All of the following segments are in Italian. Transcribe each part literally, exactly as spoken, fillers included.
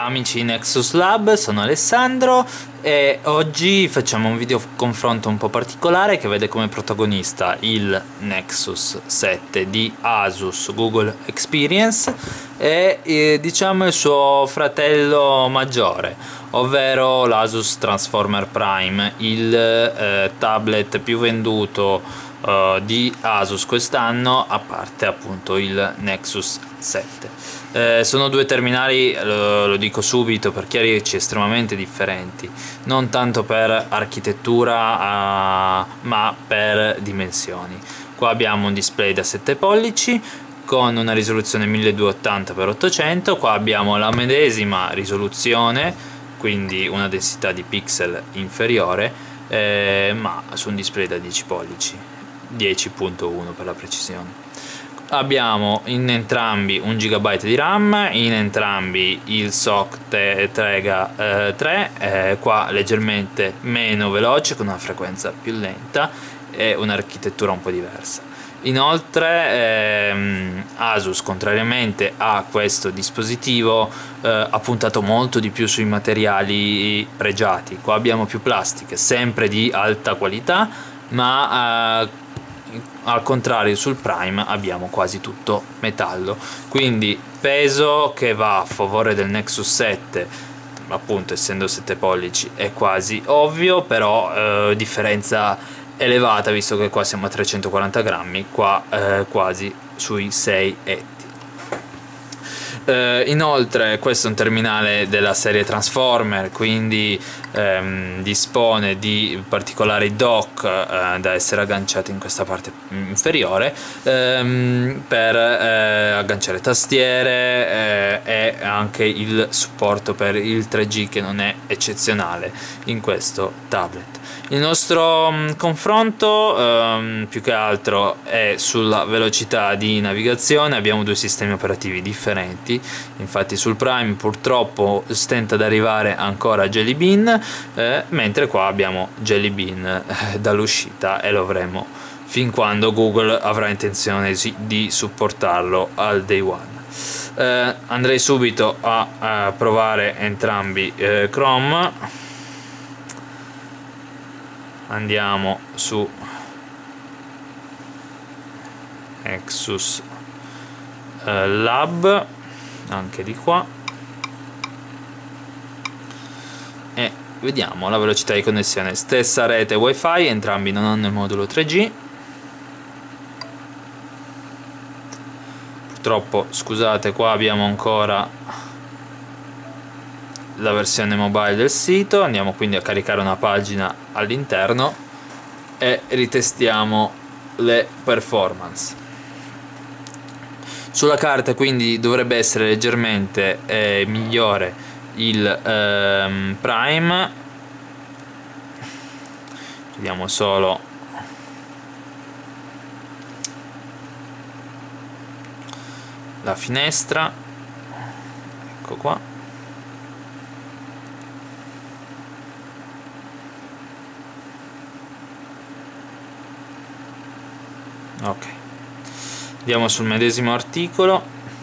amici Nexus Lab, sono Alessandro e oggi facciamo un video confronto un po' particolare che vede come protagonista il Nexus sette di Asus Google Experience e eh, diciamo il suo fratello maggiore, ovvero l'Asus Transformer Prime, il eh, tablet più venduto Uh, di Asus quest'anno, a parte appunto il Nexus sette. Eh, sono due terminali, lo, lo dico subito per chiarirci, estremamente differenti, non tanto per architettura uh, ma per dimensioni. Qua abbiamo un display da sette pollici con una risoluzione milleduecentottanta per ottocento, qua abbiamo la medesima risoluzione, quindi una densità di pixel inferiore, eh, ma su un display da dieci pollici, dieci virgola uno per la precisione. Abbiamo in entrambi un giga di RAM, in entrambi il S O C Tegra eh, tre, eh, qua leggermente meno veloce con una frequenza più lenta e un'architettura un po' diversa. Inoltre ehm, Asus, contrariamente a questo dispositivo, eh, ha puntato molto di più sui materiali pregiati. Qua abbiamo più plastiche, sempre di alta qualità, ma eh, al contrario sul Prime abbiamo quasi tutto metallo, quindi peso che va a favore del Nexus sette, appunto essendo sette pollici è quasi ovvio, però eh, differenza elevata visto che qua siamo a trecentoquaranta grammi, qua eh, quasi sui sei etti. Uh, inoltre questo è un terminale della serie Transformer, quindi um, dispone di particolari dock uh, da essere agganciati in questa parte inferiore um, per uh, agganciare tastiere uh, e anche il supporto per il tre G, che non è eccezionale in questo tablet. Il nostro um, confronto um, più che altro è sulla velocità di navigazione. Abbiamo due sistemi operativi differenti, infatti sul Prime purtroppo stenta ad arrivare ancora Jelly Bean, eh, mentre qua abbiamo Jelly Bean eh, dall'uscita, e lo avremo fin quando Google avrà intenzione di supportarlo al day one. Eh, andrei subito a, a provare entrambi eh, Chrome. Andiamo su Nexus eh, Lab, anche di qua, e vediamo la velocità di connessione. Stessa rete wifi, entrambi non hanno il modulo tre G. Purtroppo, scusate, qua abbiamo ancora la versione mobile del sito. Andiamo quindi a caricare una pagina all'interno e ritestiamo le performance. Sulla carta quindi dovrebbe essere leggermente eh, migliore il ehm, Prime. Vediamo solo la finestra, ecco qua. Ok, andiamo sul medesimo articolo.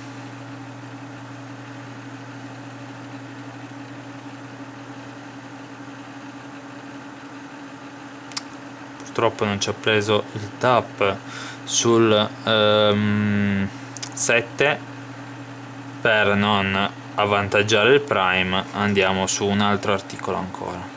Purtroppo non ci ha preso il tap sul um, sette. Per non avvantaggiare il Prime andiamo su un altro articolo ancora.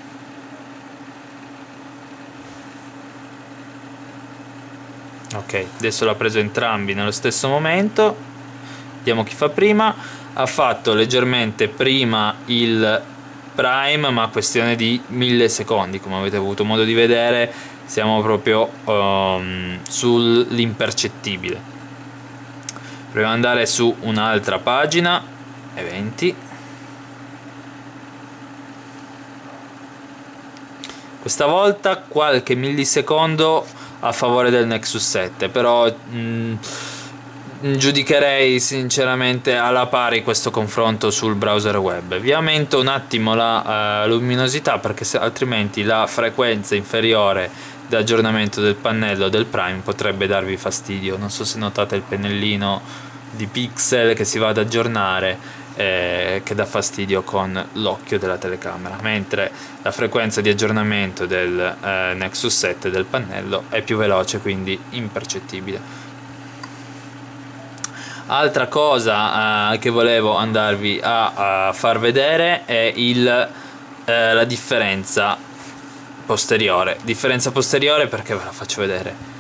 Ok, adesso l'ha preso entrambi nello stesso momento. Vediamo chi fa prima. Ha fatto leggermente prima il Prime, ma questione di millisecondi, come avete avuto modo di vedere. Siamo proprio um, sull'impercettibile. Proviamo ad andare su un'altra pagina, eventi. Questa volta qualche millisecondo a favore del Nexus sette, però mh, giudicherei sinceramente alla pari questo confronto sul browser web. Vi aumento un attimo la uh, luminosità, perché se, altrimenti la frequenza inferiore di aggiornamento del pannello del Prime potrebbe darvi fastidio. Non so se notate il pennellino di pixel che si va ad aggiornare eh, che dà fastidio con l'occhio della telecamera, mentre la frequenza di aggiornamento del eh, Nexus sette del pannello è più veloce, quindi impercettibile. Altra cosa eh, che volevo andarvi a, a far vedere è il, eh, la differenza posteriore. Differenza posteriore perché ve la faccio vedere.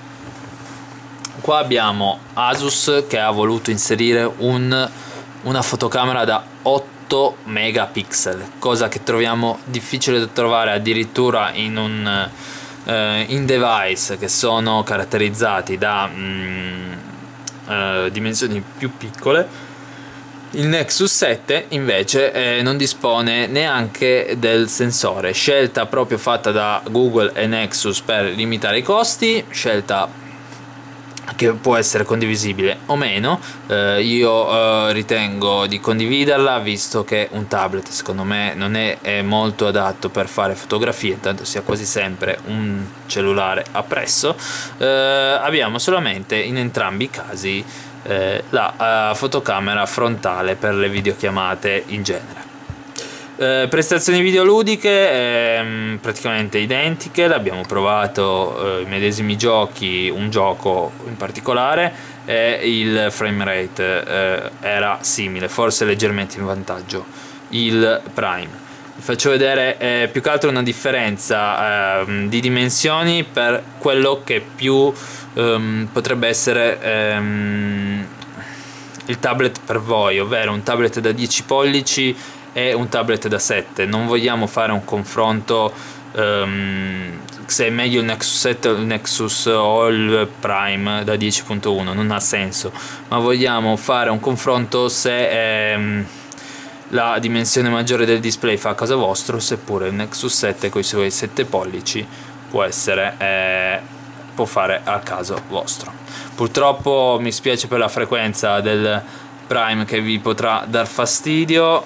Qua abbiamo Asus che ha voluto inserire un, una fotocamera da otto megapixel, cosa che troviamo difficile da trovare addirittura in un eh, in device che sono caratterizzati da mm, eh, dimensioni più piccole. Il Nexus sette invece eh, non dispone neanche del sensore, scelta proprio fatta da Google e Nexus per limitare i costi, scelta che può essere condivisibile o meno. eh, io eh, ritengo di condividerla, visto che un tablet secondo me non è, è molto adatto per fare fotografie, tanto sia quasi sempre un cellulare appresso. eh, abbiamo solamente in entrambi i casi eh, la uh, fotocamera frontale per le videochiamate in genere. Eh, prestazioni videoludiche eh, praticamente identiche, l'abbiamo provato eh, i medesimi giochi, un gioco in particolare, e il frame rate eh, era simile, forse leggermente in vantaggio il Prime. Vi faccio vedere eh, più che altro una differenza eh, di dimensioni per quello che più ehm, potrebbe essere ehm, il tablet per voi, ovvero un tablet da dieci pollici e un tablet da sette. Non vogliamo fare un confronto um, se è meglio il Nexus sette o il Nexus o il Prime da dieci punto uno, non ha senso, ma vogliamo fare un confronto se ehm, la dimensione maggiore del display fa a caso vostro, seppure il Nexus sette con i suoi sette pollici può essere eh, può fare a caso vostro. Purtroppo mi spiace per la frequenza del Prime che vi potrà dar fastidio,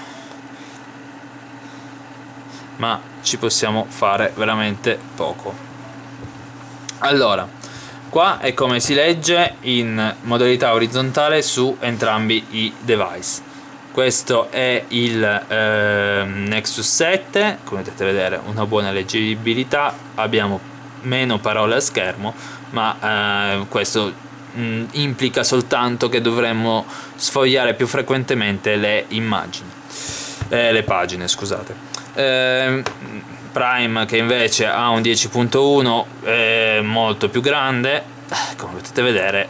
ma ci possiamo fare veramente poco. Allora, qua è come si legge in modalità orizzontale su entrambi i device. Questo è il eh, Nexus sette, come potete vedere una buona leggibilità, abbiamo meno parole a schermo, ma eh, questo mh, implica soltanto che dovremmo sfogliare più frequentemente le immagini, eh, le pagine, scusate. Eh, Prime che invece ha un dieci punto uno è molto più grande, come potete vedere,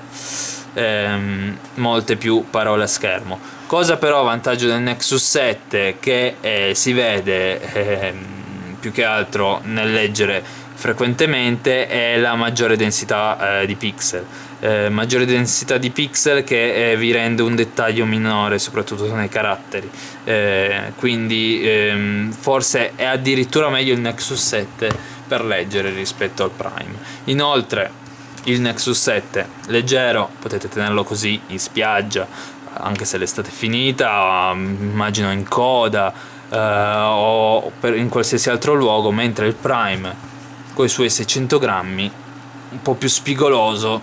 ehm, molte più parole a schermo. Cosa però vantaggio del Nexus sette che eh, si vede eh, più che altro nel leggere frequentemente è la maggiore densità eh, di pixel. Eh, maggiore densità di pixel che eh, vi rende un dettaglio minore soprattutto nei caratteri, eh, quindi ehm, forse è addirittura meglio il Nexus sette per leggere rispetto al Prime. Inoltre il Nexus sette leggero, potete tenerlo così in spiaggia anche se l'estate è finita, immagino in coda eh, o per, in qualsiasi altro luogo, mentre il Prime con i suoi seicento grammi un po' più spigoloso,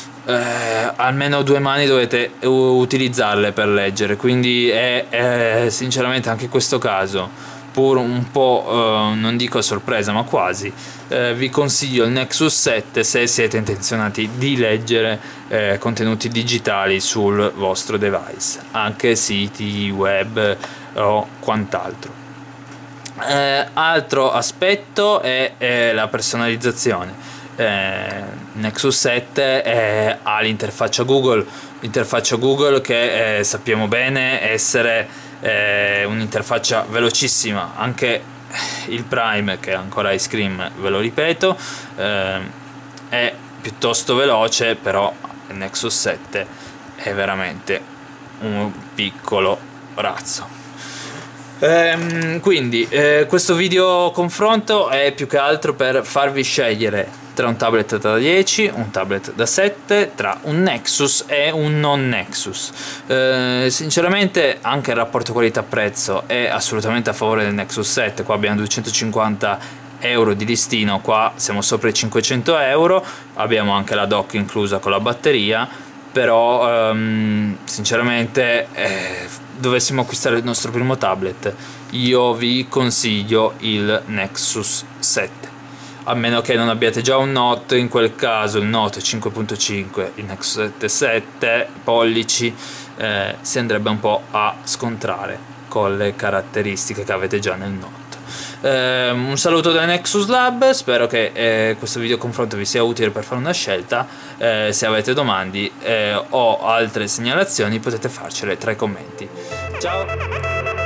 Eh, almeno due mani dovete utilizzarle per leggere, quindi è, è sinceramente anche in questo caso, pur un po' eh, non dico a sorpresa ma quasi, eh, vi consiglio il Nexus sette se siete intenzionati di leggere eh, contenuti digitali sul vostro device, anche siti web o quant'altro. Eh, altro aspetto è, è la personalizzazione. Eh, Nexus sette eh, ha l'interfaccia Google, l'interfaccia Google che eh, sappiamo bene essere eh, un'interfaccia velocissima. Anche il Prime, che è ancora ice cream, ve lo ripeto, eh, è piuttosto veloce, però il Nexus sette è veramente un piccolo razzo. Ehm, quindi eh, questo video confronto è più che altro per farvi scegliere tra un tablet da dieci, un tablet da sette, tra un Nexus e un non Nexus. Eh, sinceramente anche il rapporto qualità-prezzo è assolutamente a favore del Nexus sette. Qua abbiamo duecentocinquanta euro di listino, qua siamo sopra i cinquecento euro, abbiamo anche la dock inclusa con la batteria. però um, sinceramente eh, dovessimo acquistare il nostro primo tablet, io vi consiglio il Nexus sette, a meno che non abbiate già un Note. In quel caso il Note cinque punto cinque, il Nexus sette sette pollici, eh, si andrebbe un po' a scontrare con le caratteristiche che avete già nel Note. Eh, un saluto da Nexus Lab, spero che eh, questo video confronto vi sia utile per fare una scelta. Eh, se avete domande eh, o altre segnalazioni potete farcele tra i commenti. Ciao!